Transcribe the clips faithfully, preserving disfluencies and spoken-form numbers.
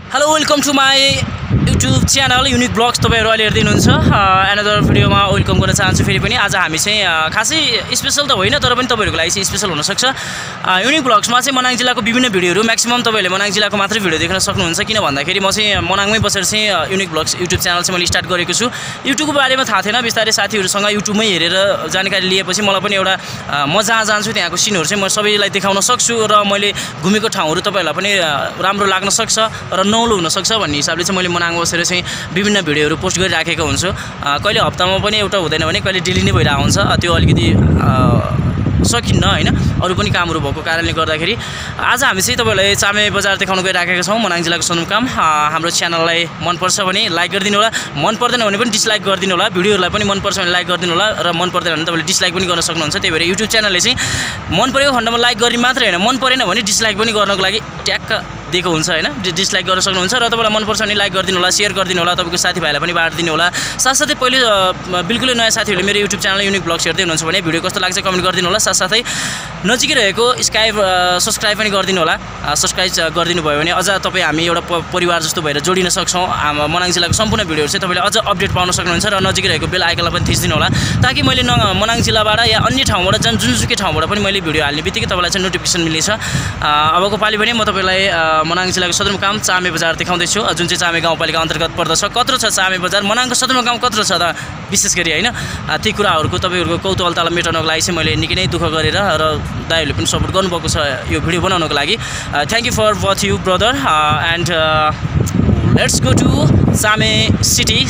Hello, welcome to my YouTube channel Unique Vlogs. तपाईहरु अहिले हेर्दै हुनुहुन्छ अनदर भिडियोमा वेलकम गर्न चाहन्छु। फेरि पनि आज हामी चाहिँ खासै स्पेशल त होइन तर पनि तपाईहरुको लागि चाहिँ स्पेशल हुन सक्छ। युनिक ब्लग्समा चाहिँ मनाङ जिल्लाको विभिन्न भिडियोहरु म्याक्सिमम तपाईहरुले मनाङ जिल्लाको मात्रै भिडियो देख्न सक्नुहुन्छ। किन भन्दाखेरि म चाहिँ मनाङमै बसेर चाहिँ युनिक ब्लग्स युट्युब च्यानल चाहिँ मैले स्टार्ट गरेको छु। युट्युबको बारेमा थाहा थिएन, बिस्तारै साथीहरुसँग युट्युबमै हेरेर जानकारी लिएपछि मलाई पनि एउटा म जहाँ जान्छु त्यहाँको सिनहरु चाहिँ म सबैलाई देखाउन सक्छु र मैले घुमेको ठाउँहरु तपाईहरुलाई पनि राम्रो लाग्न सक्छ र नौलो हुन सक्छ भन्ने हिसाबले चाहिँ मैले मनाङ बसेर चाहिँ विभिन्न भिडियोहरु पोस्ट गरिराखेको हुन्छु। कहिले हप्तामा पनि एउटा हुँदैन भने कहिले डेली नै भइरहेको हुन्छ। त्यो अलिकति सकिन्न हैन, अरु पनि कामहरु भएको कारणले गर्दाखेरि आज हामी चाहिँ तपाईहरुलाई चामे बजार देखाउन गइराखेका छौं। मनाङ जिल्लाको सदरमुकाम। हाम्रो च्यानललाई मन पर्छ भने लाइक गरिदिनु होला, मन पर्दैन भने पनि डिसलाइक गरिदिनु होला। भिडियोहरुलाई पनि मन पर्छ भने लाइक गरिदिनु होला र मन पर्दैन भने तपाईले डिसलाइक पनि गर्न सक्नुहुन्छ। त्यही भएर युट्युब च्यानलले चाहिँ मन परेको खण्डमा लाइक गर्ने मात्र हैन, मन परेन भने डिसलाइक पनि गर्नको लागि ट्याक्क दिएको हुन्छ हैन। डिसलाइक गर्न सक्नुहुन्छ र तपाईलाई मन पर्छ भने लाइक गरिदिनु होला, शेयर गरिदिनु होला, तपाईको साथीभाइलाई पनि बाँडिदिनु होला। साथसाथै पहिले बिल्कुलै नयाँ साथीहरुले मेरो युट्युब च्यानल युनिक ब्लग्स हेर्दै हुनुहुन्छ भने भिडियो कस्तो लाग्छ कमेन्ट गरिदिनु होला। साथसाथै नजिकै रहेको स्काइब सब्स्क्राइब पनि गरिदिनु होला। सब्स्क्राइब गरिदिनु भयो भने अझ तपाई हामी एउटा परिवार जस्तो भएर जोडिन सक्छौं। मनाङ जिल्लाको सम्पूर्ण भिडियोहरु चाहिँ तपाईले अझ अपडेट पाउन सक्नुहुन्छ र नजिकै रहेको बेल आइकनलाई पनि थिच्दिनु होला ताकि मैले मनाङ जिल्लाबाट या अन्य ठाउँबाट जुन जुनसुकै ठाउँबाट पनि मैले भिडियो हाल्ने बित्तिकै तपाईलाई चाहिँ नोटिफिकेसन मिल्नेछ। अबको पाली पनि म तपाईलाई मनाङ जिल्लाको सदरमुकाम चामे बजार देखाउँदै छु, जुन चाहिँ चामे गाउँपालिका अन्तर्गत पर्दछ। कत्रो छ चामे बजार, मनाङको सदरमुकाम कत्रो छ त विशेष गरी हैन। ती कुराहरुको तपाईहरुको कौतूहलतालाई मेटाउनको लागि चाहिँ मैले निकै नै दुःख गरेर र दाइहरुले पनि सपोर्ट गर्नुभएको छ यो भिडियो बनाउनको लागि। Thank you for watch you brother and let's go to Chame city.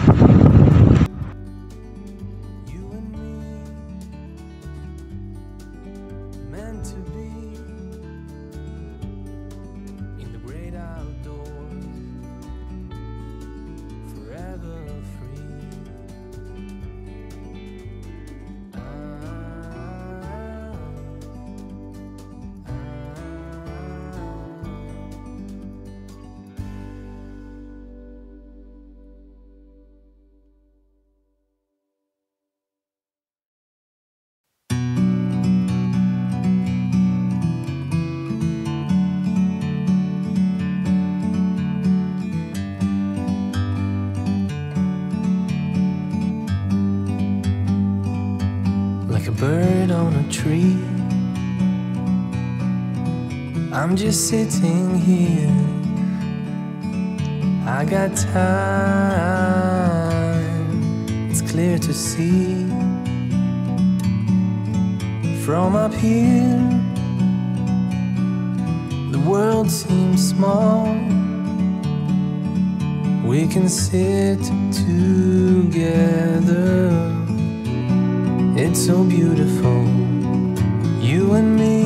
Like a bird on a tree, I'm just sitting here. I got time, it's clear to see. From up here, the world seems small. We can sit together. It's so beautiful, you and me.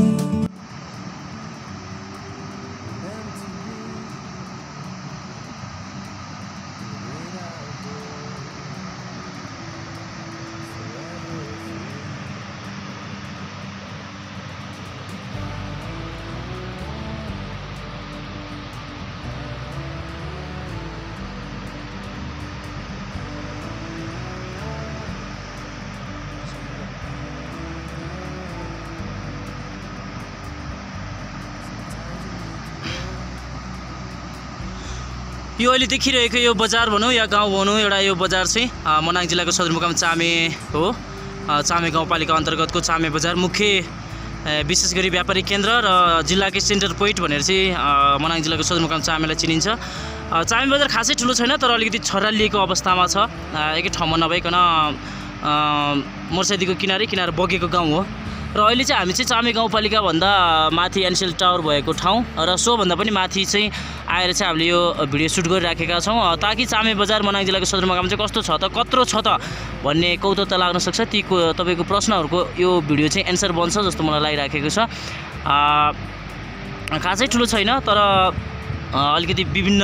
यो अहिले देखिरहेको यो बजार भनौँ या गाउँ भनौँ, एउटा यो बजार चाहिँ मनाङ जिल्लाको सदरमुकाम चामे हो। चामे गाउँपालिका अन्तर्गतको चामे बजार मुख्य विशेष गरी व्यापारिक केन्द्र र जिल्लाकै सेन्टर पोइन्ट भनेर चाहिँ मनाङ जिल्लाको सदरमुकाम चामेलाई चिनिन्छ। चामे बजार खासै ठुलो छैन तर अलिकति छरालिएको अवस्थामा छ। एकै ठाउँमा नभइकन मोर्सादीको किनारै किनार बगेको गाउँ हो र अहिले चाहिँ हामी चाहिँ चामे गाउँपालिका भन्दा माथि एनसेल टावर भएको ठाउँ र सोभन्दा पनि माथि चाहिँ आएर चाहिँ हामीले यो भिडियो सुट गरिराखेका छौँ ताकि चामे बजार मनाङ जिल्लाको सदरमुकाम चाहिँ कस्तो छ त कत्रो छ त भन्ने कौतूहलता लाग्न सक्छ। ती तपाईको प्रश्नहरूको यो भिडियो चाहिँ एन्सर बन्छ जस्तो मलाई लागिराखेको छ। खासै ठुलो छैन तर अलिकति विभिन्न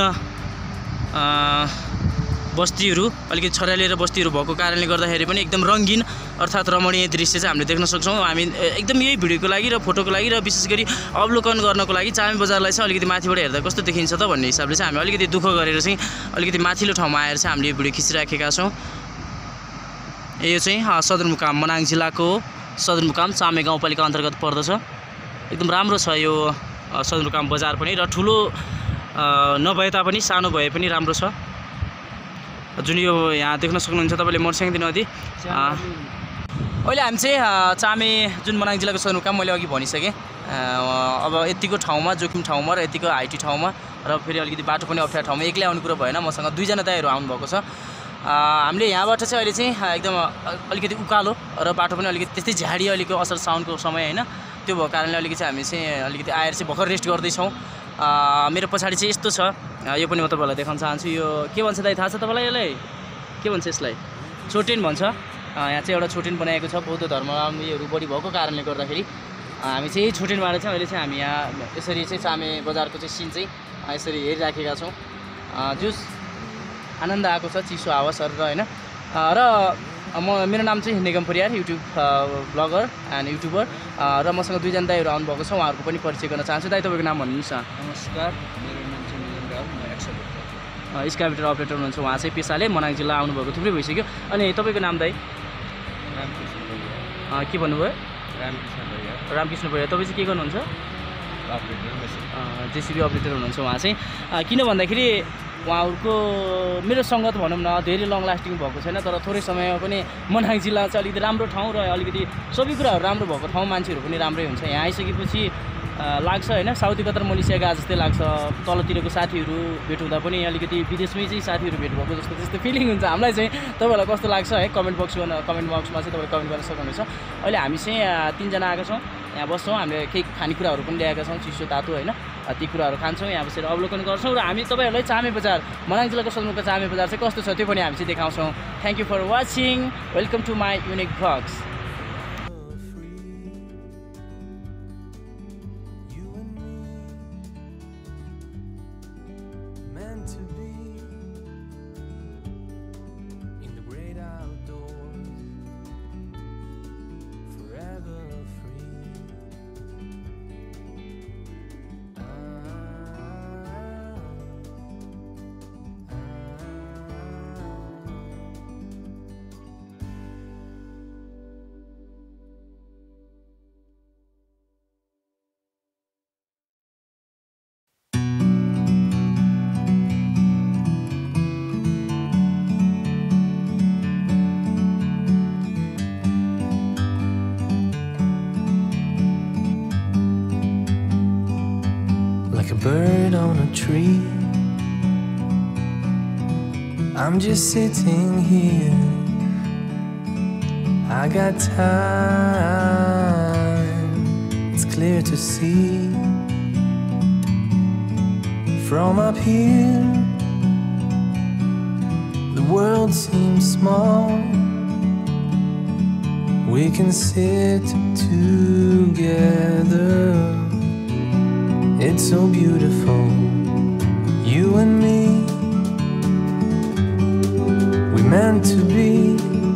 बस्तीहरु अलिकति छरालिएर बस्तीहरु भएको कारणले गर्दाखेरि पनि एकदम रंगीन अर्थात रमणीय दृश्य चाहिँ हामीले देख्न सक्छौं। हामी एकदम यही भिडियोको लागि र फोटोको लागि र विशेष गरी अवलोकन गर्नको लागि चामे बजारलाई चाहिँ अलिकति माथिबाट हेर्दा कस्तो देखिन्छ त भन्ने हिसाबले चाहिँ हामी अलिकति दुःख गरेर चाहिँ अलिकति माथिल्लो ठाउँमा आएर चाहिँ हामीले भिडियो खिचिराखेका छौं। यो चाहिँ सदरमुकाम मनाङ जिल्लाको सदरमुकाम चामे गाउँपालिका अन्तर्गत पर्दछ। एकदम राम्रो छ यो सदरमुकाम बजार पनि र ठुलो नभए तापनि सानो भए पनि राम्रो छ। जुन यो यहाँ देख्न सक्नुहुन्छ तपाईँले मोरस्याङदी नदी। अहिले हामी चाहिँ चामे जुन मनाङ जिल्लाको सदरमुकाम मैले अघि भनिसकेँ। अब यतिको ठाउँमा जोखिम ठाउँमा र यतिको हाइटी ठाउँमा र फेरि अलिकति बाटो पनि अप्ठ्यारो ठाउँमा एक्लै आउने कुरो भएन। मसँग दुईजना दाइहरू आउनुभएको छ। हामीले यहाँबाट चाहिँ अहिले चाहिँ एकदम अलिकति उकालो र बाटो पनि अलिकति त्यस्तै झाडी अलिकति असर साउन्डको समय होइन, त्यो भएको कारणले अलिकति चाहिँ हामी चाहिँ अलिकति आएर चाहिँ भर्खर रेस्ट गर्दैछौँ। मेरो पछाडि चाहिँ यस्तो छ, यो पनि म तपाईँहरूलाई देखाउन चाहन्छु। यो के भन्छ दाइ थाहा छ तपाईँलाई? यसलाई के भन्छ? यसलाई छोटेन भन्छ। यहाँ चाहिँ एउटा छोटेन बनाएको छ। बौद्ध धर्मावलम्बीहरू बढी भएको कारणले गर्दाखेरि हामी चाहिँ छोटेनबाट चाहिँ अहिले चाहिँ हामी यहाँ यसरी चाहिँ चामे बजारको चाहिँ सिन चाहिँ यसरी हेरिराखेका छौँ। जुस आनन्द आएको छ, चिसो हावा सरेर होइन। र म मेरो नाम चाहिँ Nigam Pariyar, YouTube blogger and YouTuber. र मसँग दुईजना दाइहरू आउनुभएको छ, उहाँहरूको पनि परिचय गर्न चाहन्छु। दाइ तपाईँको नाम भन्नुहोस् न। नमस्कार, मेरो नाम चाहिँ निगम राव, म एक्सकाभेटर एक्सकाभेटर अपरेटर हुनुहुन्छ। उहाँ चाहिँ पेसाले मनाङ जिल्ला आउनुभएको थुप्रै भइसक्यो। अनि तपाईँको नाम दाइ? रामकृष्ण परियार। के भन्नुभयो? रामकृष्ण परियार। रामकृष्ण परियार। तपाईँ चाहिँ के गर्नुहुन्छ? अपरेटर, जेसिबी अपरेटर हुनुहुन्छ उहाँ चाहिँ। किन भन्दाखेरि उहाँहरूको मेरो सङ्गत भनौँ न धेरै लङ लास्टिङ भएको छैन, तर थोरै समयमा पनि मनाङ जिल्ला चाहिँ अलिकति राम्रो ठाउँ र अलिकति सबै कुराहरू राम्रो भएको ठाउँ, मान्छेहरू पनि राम्रै हुन्छ। यहाँ आइसकेपछि लाग्छ होइन, साउदी कतार मलेसिया गए जस्तै लाग्छ। तलतिरको साथीहरू भेट हुँदा पनि अलिकति विदेशमै चाहिँ साथीहरू भेट भएको जस्तो त्यस्तो फिलिङ हुन्छ हामीलाई चाहिँ। तपाईँहरूलाई कस्तो लाग्छ है? कमेन्ट बक्स कमेन्ट बक्समा चाहिँ तपाईँले कमेन्ट गर्न सक्नुहुनेछ। अहिले हामी चाहिँ तिनजना आएका छौँ, यहाँ बस्छौँ। हामीले केही खानेकुराहरू पनि ल्याएका छौँ, चिसो तातो होइन। ती कुराहरू खान्छौँ, यहाँ बसेर अवलोकन गर्छौँ र हामी तपाईँहरूलाई चामे बजार, मनाङ जिल्लाको सदरमुकाम चामे बजार चाहिँ कस्तो छ त्यो पनि हामी चाहिँ देखाउँछौँ। Thank you for watching. Welcome to my unique vlogs. Like a bird on a tree, I'm just sitting here. I got time, it's clear to see. From up here, the world seems small. We can sit together, it's so beautiful, you and me. We meant to be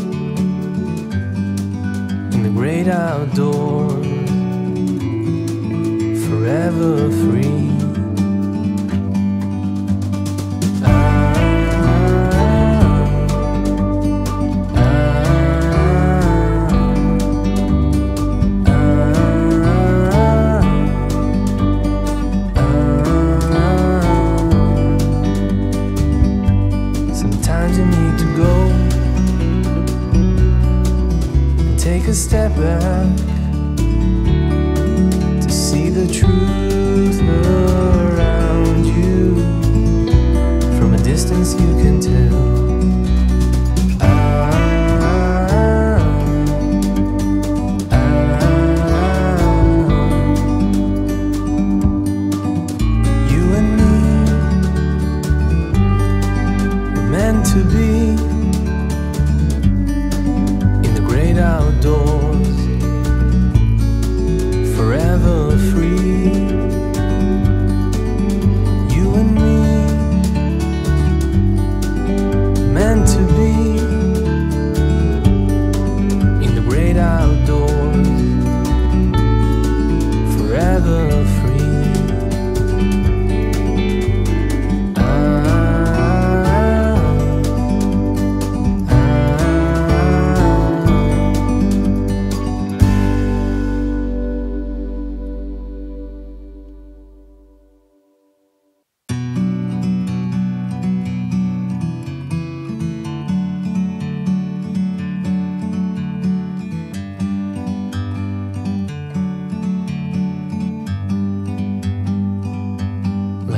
in the great outdoors, forever free. Take a step back to see the truth around you. From a distance you can tell. Ah, ah, you and me were meant to be outdoors,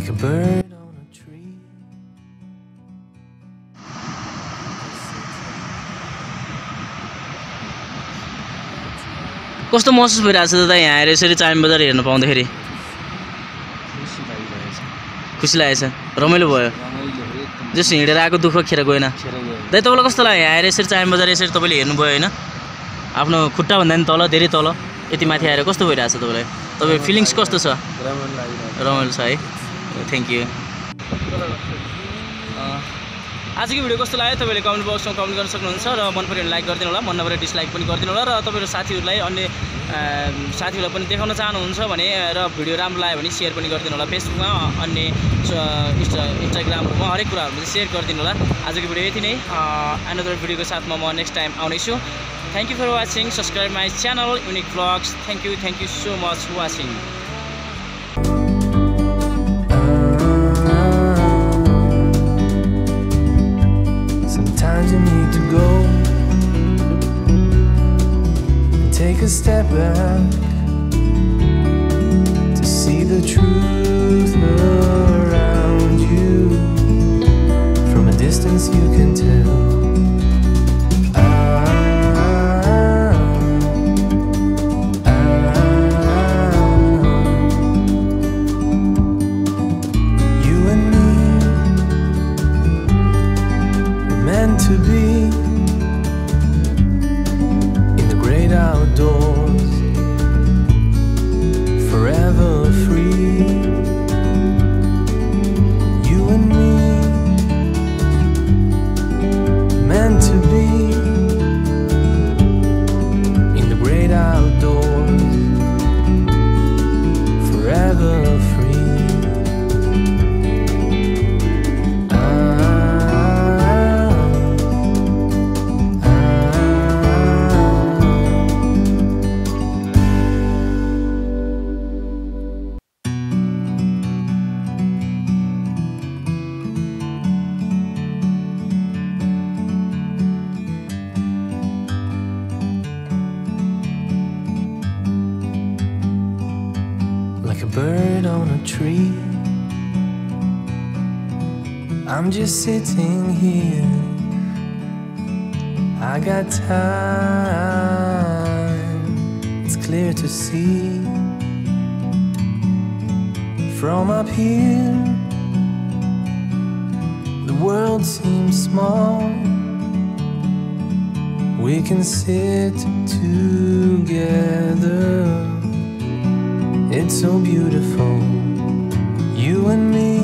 like a bird on a tree. कस्तो महसुस भइरहेछ दादा यहाँ आएर यसरी chyme बजार हेर्न पाउँदाखेरि खुसी लागिरहेछ खुसी लागेछ रमाइलो भयो रमाइलो हो एकदम जस हिँडेर आएको दुःख खेर गएन खेर गयो दाइ तपाईँलाई कस्तो लाग्यो यहाँ आएर यसरी चाइम बजार यसरी तपाईँले हेर्नुभयो होइन आफ्नो खुट्टाभन्दा नि तल धेरै तल यति माथि आएर कस्तो भइरहेछ तपाईँलाई तपाईँ फिलिङ्स कस्तो छ रमाइलो लागिरहेछ रमाइलो छ है थ्याङ्क यू आजको भिडियो कस्तो लाग्यो तपाईँले कमेन्ट बक्समा कमेन्ट गर्न सक्नुहुन्छ र मन पऱ्यो भने लाइक गरिदिनु होला मन नपऱ्यो डिसलाइक पनि गरिदिनु होला र तपाईँहरू साथीहरूलाई अन्य साथीहरूलाई पनि देखाउन चाहनुहुन्छ भने र भिडियो राम्रो लाग्यो भने सेयर पनि गरिदिनु होला फेसबुकमा अन्य इन्स्टा इन्स्टाग्राममा हरेक कुराहरू चाहिँ सेयर गरिदिनु होला आजको भिडियो यति नै अनदर भिडियोको साथमा म नेक्स्ट टाइम आउनेछु thank you for watching subscribe my channel unique vlogs thank you thank you so much watching Sometimes you need to go and take a step back to see the truth around you. From a distance you can tell. Ah, ah, you and me meant to be in the great outdoors, forever free. You and me meant to be in the great outdoors, forever free. Like a bird on a tree, I'm just sitting here. I got time, it's clear to see. From up here, the world seems small. We can sit together. It's so beautiful, you and me.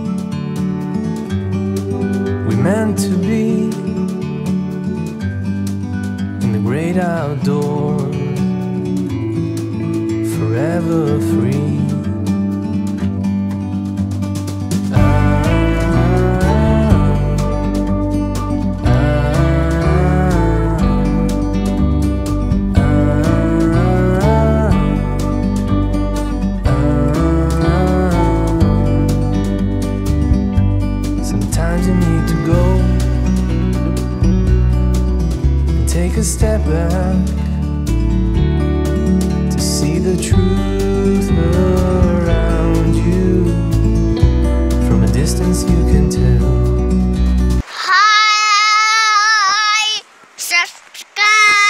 We meant to be in the great outdoors, forever free. Sometimes you need to go and take a step back to see the truth around you. From a distance you can tell. Hi,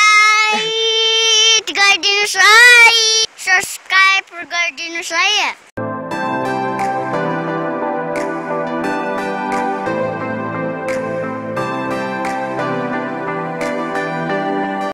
subscribe, गरिदिनुस् है, subscribe गरिदिनुस् है।